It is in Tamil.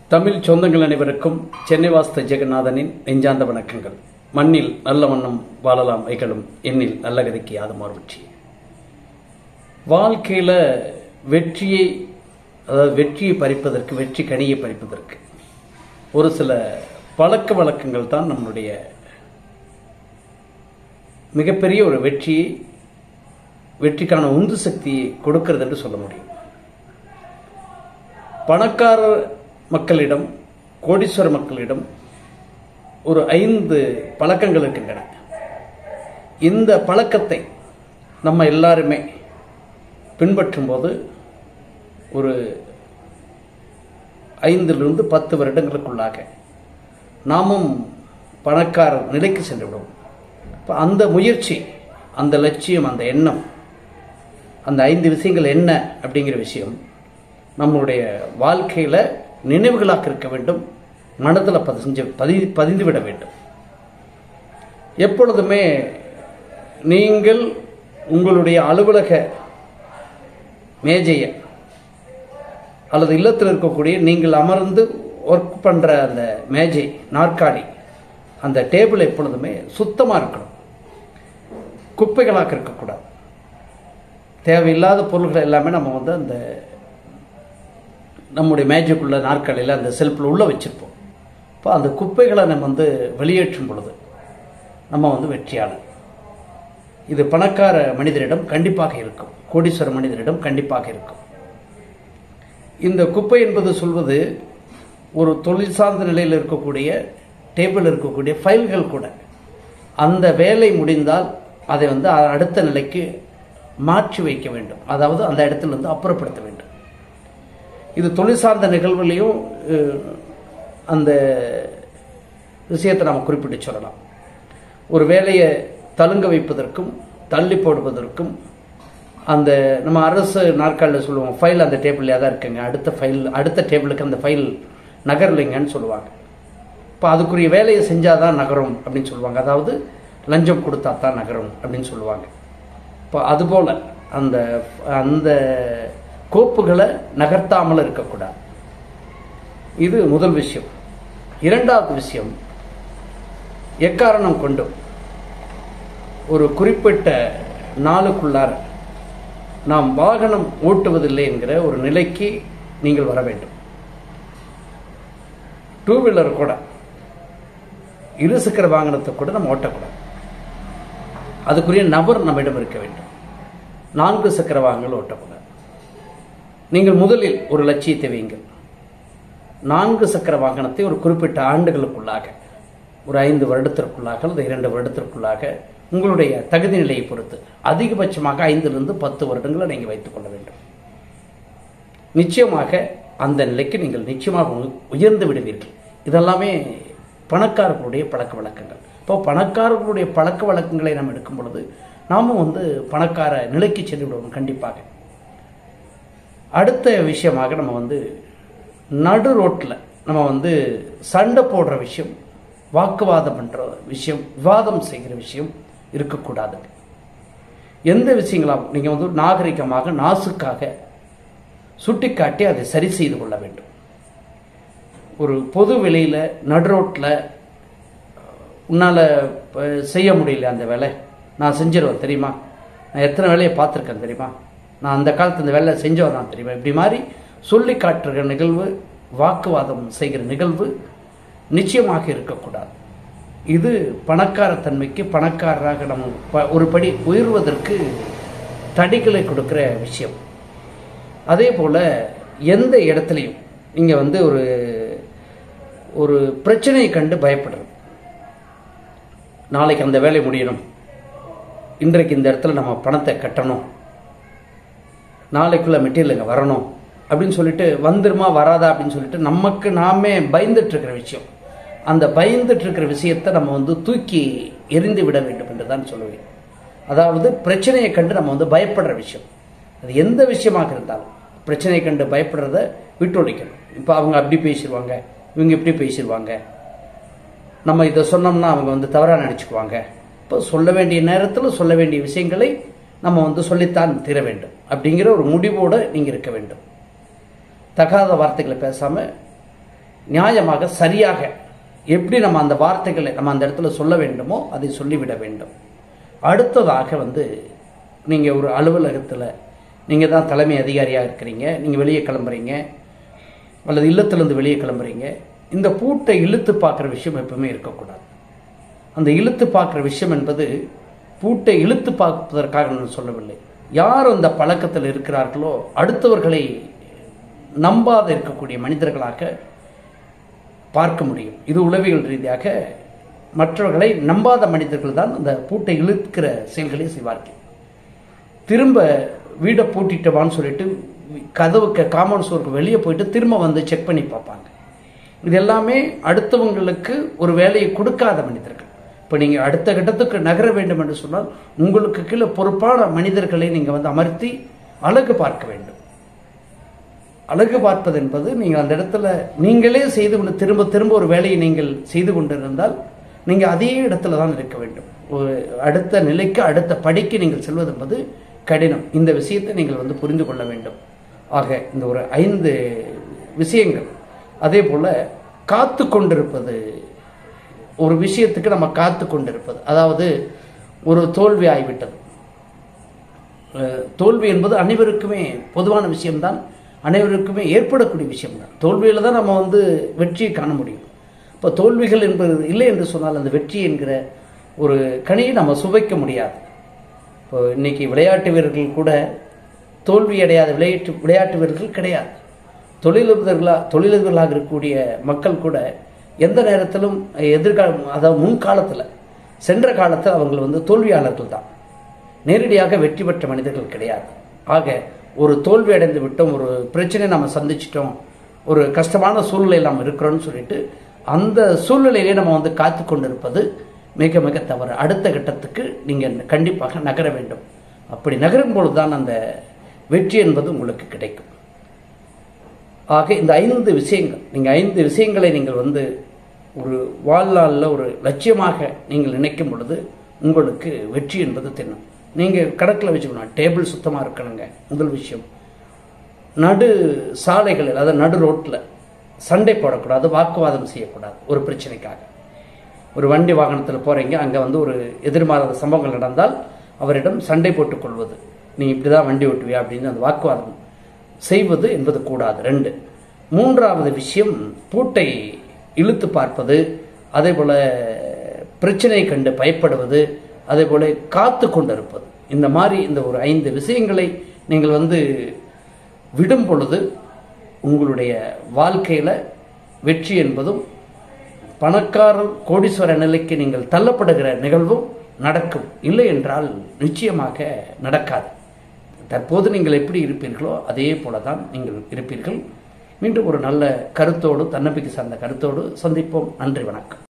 தமிழ் சொந்தங்கள் அனைவருக்கும் சென்னை வாஸ்து ஜெகநாதனின் நெஞ்சார்ந்த வணக்கங்கள். மண்ணில் நல்ல வண்ணம் வாழலாம் வைகளும் எண்ணில் நல்ல கதைக்கு யாதுமாறு வெற்றி. வாழ்க்கையில் வெற்றியை பறிப்பதற்கு, வெற்றி கனியை பறிப்பதற்கு ஒரு சில பழக்க வழக்கங்கள் தான் நம்மளுடைய மிகப்பெரிய ஒரு வெற்றிக்கான உந்து சக்தியை கொடுக்கிறது என்று சொல்ல முடியும். பணக்கார மக்களிடம், கோடீஸ்வர மக்களிடம் ஒரு 5 பழக்கங்கள் இருக்கின்றன. இந்த பழக்கத்தை நம்ம எல்லாருமே பின்பற்றும் போது ஒரு 5 to 10 வருடங்களுக்குள்ளாக நாமும் பணக்கார நிலைக்கு சென்று விடுவோம். இப்போ அந்த முயற்சி, அந்த லட்சியம், அந்த எண்ணம், அந்த 5 விஷயங்கள் என்ன அப்படிங்கிற விஷயம் நம்மளுடைய வாழ்க்கையில் நினைவுகளாக இருக்க வேண்டும், மனதில் பதிந்து விட வேண்டும். எப்பொழுதுமே நீங்கள் உங்களுடைய அலுவலக மேஜையை அல்லது இல்லத்தில் இருக்கக்கூடிய நீங்கள் அமர்ந்து ஒர்க் பண்ணுற அந்த மேஜை, நாற்காலி, அந்த டேபிள் எப்பொழுதுமே சுத்தமாக இருக்கணும். குப்பைகளாக இருக்கக்கூடாது. தேவையில்லாத பொருள்கள் எல்லாமே நம்ம அந்த நம்முடைய மேஜைக்குள்ள, நாற்காலியில், அந்த செல்ஃபில் உள்ளே வச்சுருப்போம். இப்போ அந்த குப்பைகளை நம்ம வெளியேற்றும் பொழுது நம்ம வெற்றியாளர். இது பணக்கார மனிதரிடம் கண்டிப்பாக இருக்கும், கோடீஸ்வர மனிதரிடம் கண்டிப்பாக இருக்கும். இந்த குப்பை என்பது சொல்வது ஒரு தொழில் சார்ந்த நிலையில் இருக்கக்கூடிய டேபிள் இருக்கக்கூடிய ஃபைல்கள் கூட அந்த வேலை முடிந்தால் அதை அடுத்த நிலைக்கு மாற்றி வைக்க வேண்டும். அதாவது அந்த இடத்துல அப்புறப்படுத்த வேண்டும். இது தொழில் சார்ந்த நிகழ்வுலையும் அந்த விஷயத்தை நாம் குறிப்பிட்டு சொல்லலாம். ஒரு வேலையை தழுங்க வைப்பதற்கும் தள்ளி போடுவதற்கும் அந்த நம்ம அரசு நாற்காலில் சொல்லுவோம், ஃபைல் அந்த டேபிள்லேயே தான் இருக்குங்க, அடுத்த டேபிளுக்கு அந்த ஃபைல் நகரலைங்கன்னு சொல்லுவாங்க. இப்போ அதுக்குரிய வேலையை செஞ்சாதான் நகரும் அப்படின்னு சொல்லுவாங்க. அதாவது லஞ்சம் கொடுத்தா தான் நகரும் அப்படின்னு சொல்லுவாங்க. இப்போ அதுபோல் அந்த கோப்புகளை நகர்த்தாமல் இருக்கக்கூடாது. இது முதல் விஷயம். இரண்டாவது விஷயம், எக்காரணம் கொண்டும் ஒரு குறிப்பிட்ட நாளுக்குள்ளார நாம் வாகனம் ஓட்டுவதில்லை என்கிற ஒரு நிலைக்கு நீங்கள் வர வேண்டும். 2 வீலர் கூட, இருசக்கர வாகனத்தை கூட நம்ம ஓட்டக்கூடாது. அதுக்குரிய நபர் நம்மிடம் இருக்க வேண்டும். 4 சக்கர வாகனங்கள் ஓட்டக்கூடாது. நீங்கள் முதலில் ஒரு லட்சியத்தை வையுங்கள். 4 சக்கர வாகனத்தை ஒரு குறிப்பிட்ட ஆண்டுகளுக்குள்ளாக, ஒரு 5 வருடத்திற்குள்ளாக அல்லது 2 வருடத்திற்குள்ளாக உங்களுடைய தகுதி நிலையை பொறுத்து அதிகபட்சமாக 5 to 10 வருடங்களை நீங்கள் வைத்துக் கொள்ள வேண்டும். நிச்சயமாக அந்த நிலைக்கு நீங்கள் நிச்சயமாக உயர்ந்து விடுவீர்கள். இதெல்லாமே பணக்காரர்களுடைய பழக்க வழக்கங்கள். இப்போ பணக்காரர்களுடைய பழக்க வழக்கங்களை நாம் எடுக்கும் பொழுது நாமும் பணக்கார நிலைக்கு சென்று விடுவோம் கண்டிப்பாக. அடுத்த விஷயமாக நம்ம நடு ரோட்டில் நம்ம சண்டை போடுற விஷயம், வாக்குவாதம் பண்ணுற விஷயம், விவாதம் செய்கிற விஷயம் இருக்கக்கூடாது. எந்த விஷயங்களாகவும் நீங்கள் நாகரிகமாக, நாசுக்காக சுட்டிக்காட்டி அதை சரி செய்து கொள்ள வேண்டும். ஒரு பொது வெளியில் நடு ரோட்டில் உன்னால் செய்ய முடியல அந்த வேலை, நான் செஞ்சிருவேன் தெரியுமா, நான் எத்தனை வேலையை பார்த்துருக்கேன் தெரியுமா, நான் அந்த காலத்து இந்த வேலை செஞ்சவன் தான் தெரியுமா, இப்படி மாதிரி சொல்லி காட்டுற நிகழ்வு, வாக்குவாதம் செய்கிற நிகழ்வு நிச்சயமாக இருக்கக்கூடாது. இது பணக்கார தன்மைக்கு, பணக்காரராக நம்ம ஒரு படி உயர்வதற்கு தடைகளை கொடுக்கிற விஷயம். அதே போல் எந்த இடத்துலையும் நீங்கள் ஒரு பிரச்சனையை கண்டு பயப்படுறது. நாளைக்கு அந்த வேலை முடியணும், இன்றைக்கு இந்த இடத்துல நம்ம பணத்தை கட்டணும், நாளைக்குள்ள மெட்டீரியல் இங்கே வரணும் அப்படின்னு சொல்லிட்டு வந்துருமா வராதா அப்படின்னு சொல்லிட்டு நமக்கு நாமே பயந்துட்டு இருக்கிற விஷயம். அந்த பயந்துட்டு இருக்கிற விஷயத்தை நம்ம தூக்கி எரிந்து விட வேண்டும் என்று தான் சொல்லுவேன். அதாவது பிரச்சனையை கண்டு நம்ம பயப்படுற விஷயம், அது எந்த விஷயமாக இருந்தாலும் பிரச்சனையை கண்டு பயப்படுறத விட்டொழிக்கணும். இப்போ அவங்க அப்படி பேசிடுவாங்க, இவங்க இப்படி பேசிடுவாங்க, நம்ம இதை சொன்னோம்னா அவங்க தவறாக நினச்சிக்குவாங்க. இப்போ சொல்ல வேண்டிய நேரத்தில் சொல்ல வேண்டிய விஷயங்களை நம்ம சொல்லித்தான் தீர வேண்டும் அப்படிங்கிற ஒரு முடிவோடு நீங்கள் இருக்க வேண்டும். தகாத வார்த்தைகளை பேசாமல் நியாயமாக சரியாக எப்படி நம்ம அந்த வார்த்தைகளை நம்ம அந்த இடத்துல சொல்ல வேண்டுமோ அதை சொல்லிவிட வேண்டும். அடுத்ததாக நீங்கள் ஒரு அலுவலகத்தில் நீங்கள் தான் தலைமை அதிகாரியாக இருக்கிறீங்க, நீங்கள் வெளியே கிளம்புறீங்க அல்லது இல்லத்திலேருந்து வெளியே கிளம்புறீங்க. இந்த பூட்டை இழுத்து பார்க்குற விஷயம் எப்பவுமே இருக்கக்கூடாது. அந்த இழுத்து பார்க்குற விஷயம் என்பது பூட்டை இழுத்து பார்ப்பதற்காக நான் சொல்லவில்லை. யார் அந்த பழக்கத்தில் இருக்கிறார்களோ அடுத்தவர்களை நம்பாத இருக்கக்கூடிய மனிதர்களாக பார்க்க முடியும். இது உளவியல் ரீதியாக மற்றவர்களை நம்பாத மனிதர்கள் தான் அந்த பூட்டை இழுக்கிற செயல்களை செய்வார்கள். திரும்ப வீடை பூட்டிட்டவான்னு சொல்லிட்டு கதவுக்கு காம்பவுண்ட் சுவருக்கு வெளியே போயிட்டு திரும்ப செக் பண்ணி பார்ப்பாங்க. இது எல்லாமே அடுத்தவங்களுக்கு ஒரு வேலையை கொடுக்காத மனிதர்கள். இப்போ நீங்கள் அடுத்த கட்டத்துக்கு நகர வேண்டும் என்று சொன்னால் உங்களுக்கு கீழே பொறுப்பான மனிதர்களை நீங்கள் அமர்த்தி அழகு பார்க்க வேண்டும். அழகு பார்ப்பது என்பது நீங்கள் அந்த இடத்துல நீங்களே செய்து கொண்டு திரும்ப திரும்ப ஒரு வேலையை நீங்கள் செய்து கொண்டிருந்தால் நீங்கள் அதே இடத்துல தான் இருக்க வேண்டும். ஒரு அடுத்த நிலைக்கு அடுத்த படிக்கு நீங்கள் செல்வது என்பது கடினம். இந்த விஷயத்தை நீங்கள் புரிந்து கொள்ள வேண்டும். ஆக இந்த ஒரு 5 விஷயங்கள். அதே போல காத்து கொண்டிருப்பது, ஒரு விஷயத்துக்கு நம்ம காத்து கொண்டிருப்பது, அதாவது ஒரு தோல்வி ஆகிவிட்டது. தோல்வி என்பது அனைவருக்குமே பொதுவான விஷயம்தான், அனைவருக்குமே ஏற்படக்கூடிய விஷயம்தான். தோல்வியில் தான் நம்ம வெற்றியை காண முடியும். இப்போ தோல்விகள் என்பது இல்லை என்று சொன்னால் அந்த வெற்றி என்கிற ஒரு கனியை நம்ம சுவைக்க முடியாது. இப்போ இன்னைக்கு விளையாட்டு வீரர்கள் கூட தோல்வி அடையாத விளையாட்டு வீரர்கள் கிடையாது. தொழிலதிபர்களாக இருக்கக்கூடிய மக்கள் கூட எந்த நேரத்திலும் எதிர்காலம், அதாவது முன்காலத்தில் சென்ற காலத்தில் அவங்க தோல்வியாளர்கள் தான், நேரடியாக வெற்றி பெற்ற மனிதர்கள் கிடையாது. ஆக ஒரு தோல்வி அடைந்து விட்டோம், ஒரு பிரச்சனையை நம்ம சந்திச்சிட்டோம், ஒரு கஷ்டமான சூழ்நிலையில் நாம் இருக்கிறோம்னு சொல்லிட்டு அந்த சூழ்நிலையிலே நம்ம காத்து கொண்டிருப்பது மிக மிக தவறு. அடுத்த கட்டத்துக்கு நீங்கள் கண்டிப்பாக நகர வேண்டும். அப்படி நகரும் பொழுது தான் அந்த வெற்றி என்பது உங்களுக்கு கிடைக்கும். ஆக இந்த 5 விஷயங்கள், நீங்கள் 5 விஷயங்களை நீங்கள் ஒரு வாழ்நாளில் ஒரு லட்சியமாக நீங்கள் நினைக்கும் பொழுது உங்களுக்கு வெற்றி என்பது தென்னும். நீங்கள் கணக்கில் வச்சுக்கணும், டேபிள் சுத்தமாக இருக்கணுங்க முதல் விஷயம். நடு சாலைகளில், அதாவது நடு ரோட்டில் சண்டை போடக்கூடாது, வாக்குவாதம் செய்யக்கூடாது. ஒரு பிரச்சனைக்காக ஒரு வண்டி வாகனத்தில் போகிறீங்க, அங்கே ஒரு எதிர்மாறாத சம்பவங்கள் நடந்தால் அவரிடம் சண்டை போட்டுக் கொள்வது, நீ இப்படி தான் வண்டி ஓட்டுவியா அப்படின்னு அந்த வாக்குவாதம் செய்வது என்பது கூடாது. 2. 3வது விஷயம் பூட்டை இழுத்து பார்ப்பது, அதே போல் பிரச்சனை கண்டு பயப்படுவது, அதே போல் காத்து கொண்டிருப்பது. இந்த மாதிரி இந்த ஒரு 5 விஷயங்களை நீங்கள் விடும் பொழுது உங்களுடைய வாழ்க்கையில் வெற்றி என்பதும் பணக்காரர் கோடீஸ்வர நிலைக்கு நீங்கள் தள்ளப்படுகிற நிகழ்வும் நடக்கும். இல்லை என்றால் நிச்சயமாக நடக்காது. தற்போது நீங்கள் எப்படி இருப்பீர்களோ அதே போல தான் நீங்கள் இருப்பீர்கள். மீண்டும் ஒரு நல்ல கருத்தோடு, தன்னம்பிக்கை சார்ந்த கருத்தோடு சந்திப்போம். நன்றி, வணக்கம்.